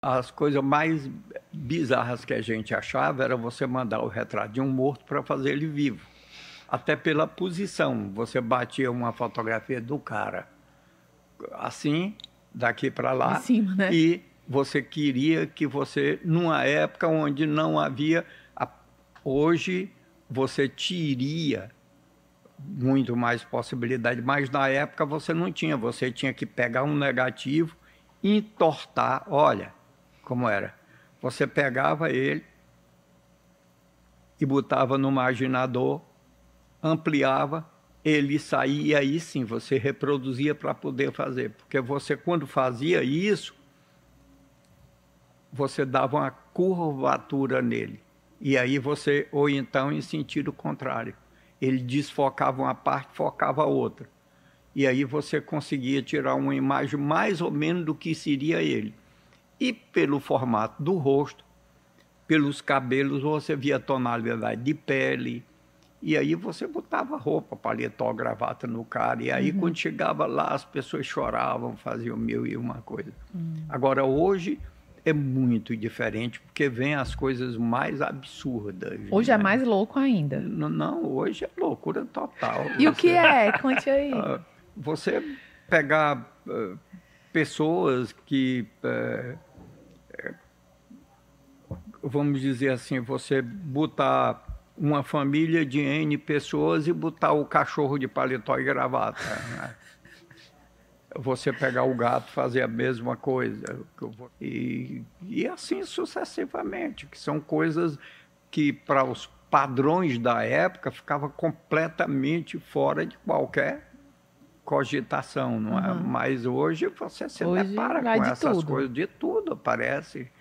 as coisas mais bizarras que a gente achava era você mandar o retrato de um morto para fazer ele vivo. Até pela posição. Você batia uma fotografia do cara assim, daqui para lá. De cima, né? E você queria que você, numa época onde não havia... Hoje você teria muito mais possibilidade, mas na época você não tinha. Você tinha que pegar um negativo, entortar. Olha como era. Você pegava ele e botava no marginador, ampliava, ele saía, e aí sim você reproduzia para poder fazer. Porque você, quando fazia isso, você dava uma curvatura nele. E aí você, ou então em sentido contrário. Ele desfocava uma parte, focava a outra. E aí você conseguia tirar uma imagem mais ou menos do que seria ele. E pelo formato do rosto, pelos cabelos, você via tonalidade de pele. E aí você botava roupa, paletó, gravata no cara. E aí quando chegava lá, as pessoas choravam, faziam mil e uma coisa. Agora hoje é muito diferente, porque vem as coisas mais absurdas. Hoje é mais louco ainda. Não, hoje é loucura total. E o que é? Conte aí. Você pegar pessoas que, vamos dizer assim, você botar uma família de N pessoas e botar o cachorro de paletó e gravata, né? Você pegar o gato, fazer a mesma coisa. E assim sucessivamente, que são coisas que, para os padrões da época, ficava completamente fora de qualquer cogitação, não é? Mas hoje você se depara com essas coisas, de tudo aparece.